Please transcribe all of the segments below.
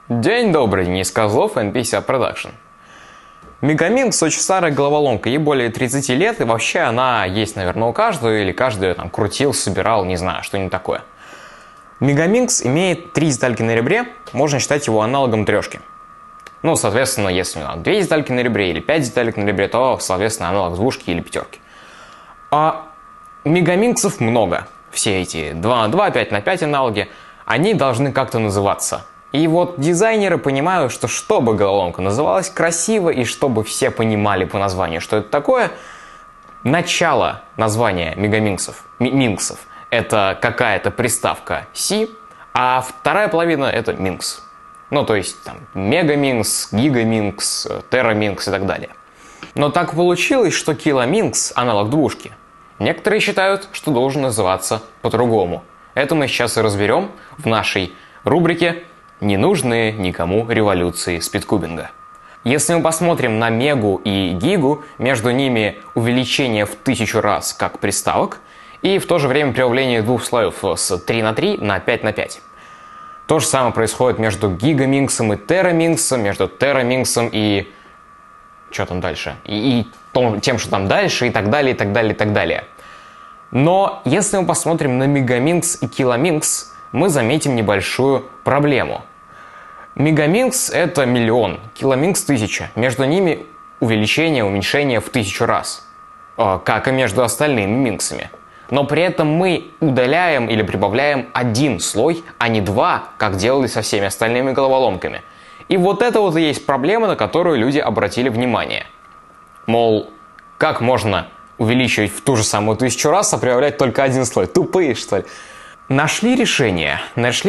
День добрый, Денис Козлов, N50 Production. Мегаминкс очень старая головоломка, ей более 30 лет, и вообще она есть, наверное, у каждого, или каждый там крутил, собирал, не знаю, что-нибудь такое. Мегаминкс имеет 3 детальки на ребре, можно считать его аналогом трешки. Ну, соответственно, если 2 детальки на ребре или 5 деталек на ребре, то, соответственно, аналог двушки или пятерки. А мегаминксов много. Все эти 2 на 2, 5 на 5 аналоги, они должны как-то называться. И вот дизайнеры понимают, что чтобы головоломка называлась красиво и чтобы все понимали по названию, что это такое, начало названия мегаминксов, это какая-то приставка C, а вторая половина это минкс. Ну, то есть там мегаминкс, гигаминкс, тераминкс и так далее. Но так получилось, что киломинкс, аналог двушки, некоторые считают, что должен называться по-другому. Это мы сейчас и разберем в нашей рубрике «Ненужные никому революции спидкубинга». Если мы посмотрим на мегу и гигу, между ними увеличение в 1000 раз как приставок, и в то же время прибавление двух слоев с 3 на 3 на 5 на 5. То же самое происходит между гигаминксом и тераминксом, между тераминксом и... что там дальше? И тем, что там дальше, и так далее, и так далее, и так далее. Но если мы посмотрим на мегаминкс и киломинкс, мы заметим небольшую проблему. Мегаминкс это 1 000 000, киломинкс 1000. Между ними увеличение, уменьшение в 1000 раз. Как и между остальными минксами. Но при этом мы удаляем или прибавляем 1 слой, а не 2, как делали со всеми остальными головоломками. И вот это вот и есть проблема, на которую люди обратили внимание. Мол, как можно увеличивать в ту же самую 1000 раз, а прибавлять только 1 слой? Тупые, что ли? Нашли решение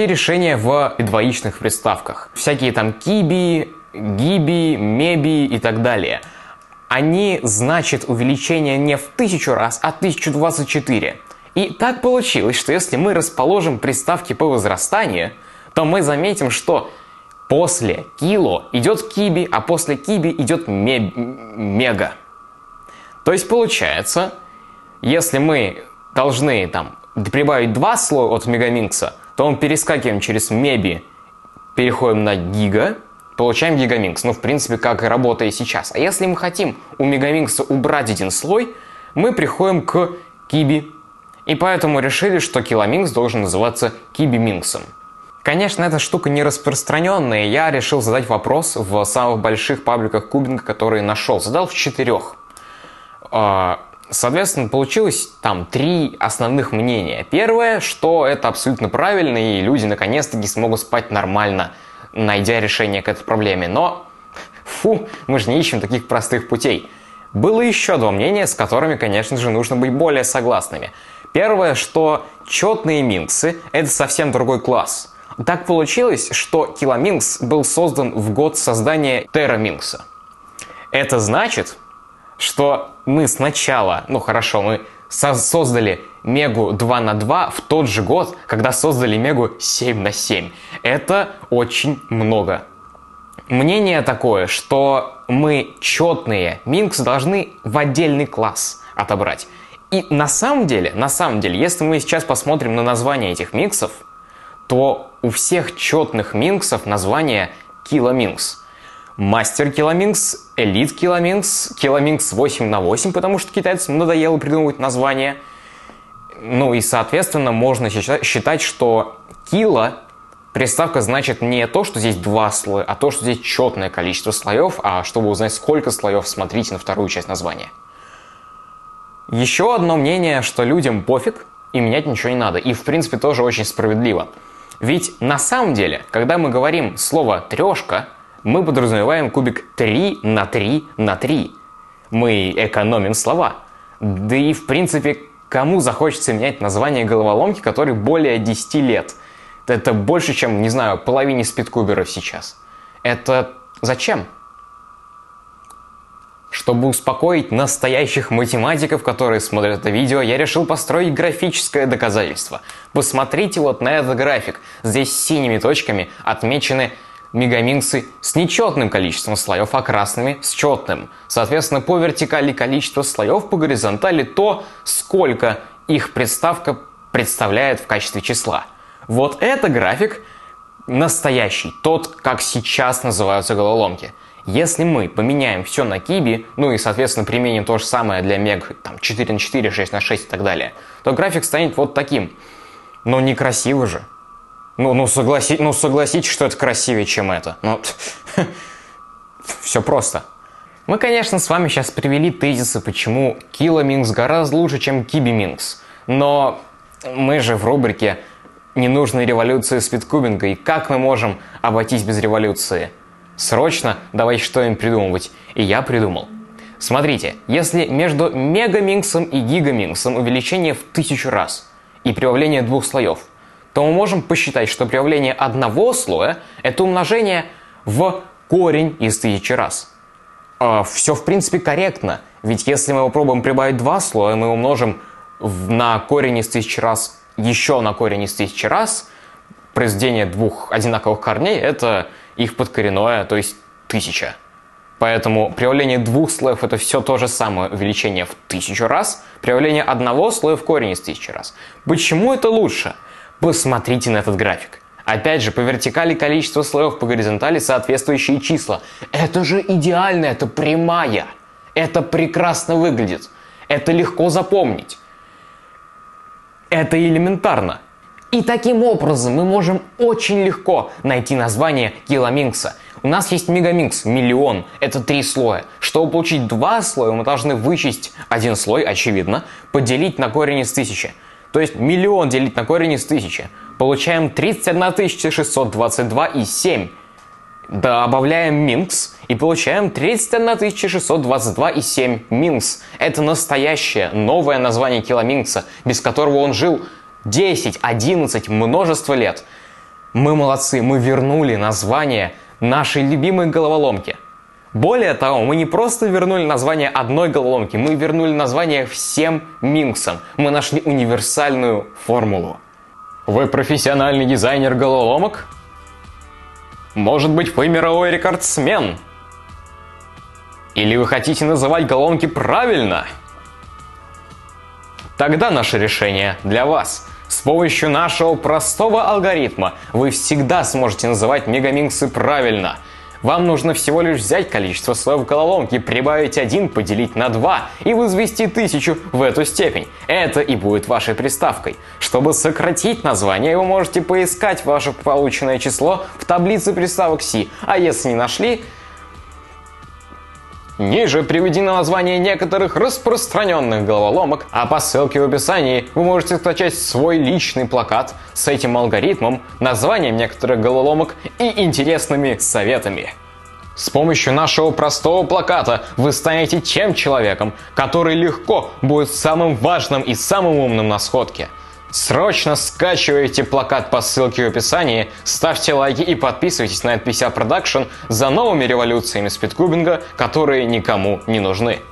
в двоичных приставках. Всякие там киби, гиби, меби и так далее. Они значат увеличение не в 1000 раз, а 1024. И так получилось, что если мы расположим приставки по возрастанию, то мы заметим, что после кило идет киби, а после киби идет мега. То есть получается, если мы должны там прибавить 2 слоя от мегаминкса, то мы перескакиваем через меби, переходим на гига, получаем гигаминкс. Ну, в принципе, как и работает сейчас. А если мы хотим у мегаминкса убрать 1 слой, мы приходим к киби. И поэтому решили, что киломинкс должен называться кибиминксом. Конечно, эта штука не распространенная. Я решил задать вопрос в самых больших пабликах кубинга, которые нашел. Задал в 4. Соответственно, получилось там 3 основных мнения. Первое, что это абсолютно правильно, и люди наконец-таки смогут спать нормально, найдя решение к этой проблеме. Но, мы же не ищем таких простых путей. Было еще 2 мнения, с которыми, конечно же, нужно быть более согласными. Первое, что четные минксы — это совсем другой класс. Так получилось, что киломинкс был создан в год создания тераминкса. Это значит, что мы сначала, мы создали мегу 2 на 2 в тот же год, когда создали мегу 7 на 7. Это очень много. Мнение такое, что мы четные минксы должны в отдельный класс отобрать. И на самом деле, если мы сейчас посмотрим на название этих минксов, то у всех четных минксов название киломинкс. Мастер киломинкс, элит киломинкс, киломинкс 8 на 8, потому что китайцам надоело придумывать названия. Ну и, соответственно, можно считать, что кило приставка значит не то, что здесь 2 слоя, а то, что здесь четное количество слоев, а чтобы узнать, сколько слоев, смотрите на вторую часть названия. Еще одно мнение, что людям пофиг и менять ничего не надо. И, в принципе, тоже очень справедливо. Ведь на самом деле, когда мы говорим слово «трешка», мы подразумеваем кубик 3 на 3 на 3. Мы экономим слова. Да и, в принципе, кому захочется менять название головоломки, которой более 10 лет? Это больше, чем, не знаю, половине спидкуберов сейчас. Это зачем? Чтобы успокоить настоящих математиков, которые смотрят это видео, я решил построить графическое доказательство. Посмотрите вот на этот график. Здесь синими точками отмечены мегаминксы с нечетным количеством слоев, а красными с четным. Соответственно, по вертикали количество слоев, по горизонтали то, сколько их приставка представляет в качестве числа. Вот это график настоящий, тот, как сейчас называются головоломки. Если мы поменяем все на киби, ну и, соответственно, применим то же самое для мег там, 4 на 4, 6 на 6 и так далее, то график станет вот таким. Но некрасиво же. Согласитесь, что это красивее, чем это. Все просто. Мы, конечно, с вами сейчас привели тезисы, почему Killa Minx гораздо лучше, чем Kibi Minx. Но мы же в рубрике «Ненужные революции спидкубинга», и как мы можем обойтись без революции? Срочно давайте что-нибудь придумывать. И я придумал. Смотрите, если между мегаминксом и гигаминксом увеличение в 1000 раз и прибавление 2 слоев, то мы можем посчитать, что прибавление одного слоя – это умножение в корень из 1000 раз. Все в принципе корректно, ведь если мы попробуем прибавить 2 слоя, мы умножим на корень из 1000 раз еще на корень из 1000 раз, произведение двух одинаковых корней – это их подкоренное, то есть 1000. Поэтому прибавление 2 слоев – это все то же самое увеличение в 1000 раз, прибавление одного слоя в корень из 1000 раз. Почему это лучше? Посмотрите на этот график. Опять же, по вертикали количество слоев, по горизонтали соответствующие числа. Это же идеально, это прямая. Это прекрасно выглядит. Это легко запомнить. Это элементарно. И таким образом мы можем очень легко найти название Killa Minx. У нас есть мегаминкс, миллион, это 3 слоя. Чтобы получить 2 слоя, мы должны вычесть один слой, очевидно, поделить на корень из 1000. То есть миллион делить на корень из 1000. Получаем 31 622 и 7. Добавляем минкс и получаем 31 622 и 7 минкс. Это настоящее, новое название Killa Minx, без которого он жил 10, 11, множество лет. Мы молодцы, мы вернули название нашей любимой головоломки. Более того, мы не просто вернули название одной головоломки, мы вернули название всем минксам. Мы нашли универсальную формулу. Вы профессиональный дизайнер головоломок? Может быть, вы мировой рекордсмен? Или вы хотите называть головоломки правильно? Тогда наше решение для вас. С помощью нашего простого алгоритма вы всегда сможете называть мегаминксы правильно. Вам нужно всего лишь взять количество слоев головоломки, прибавить 1, поделить на 2 и возвести 1000 в эту степень. Это и будет вашей приставкой. Чтобы сократить название, вы можете поискать ваше полученное число в таблице приставок C. А если не нашли, ниже приведено название некоторых распространенных головоломок, а по ссылке в описании вы можете скачать свой личный плакат с этим алгоритмом, названием некоторых головоломок и интересными советами. С помощью нашего простого плаката вы станете тем человеком, который легко будет самым важным и самым умным на сходке. Срочно скачивайте плакат по ссылке в описании, ставьте лайки и подписывайтесь на NPC Production за новыми революциями спидкубинга, которые никому не нужны.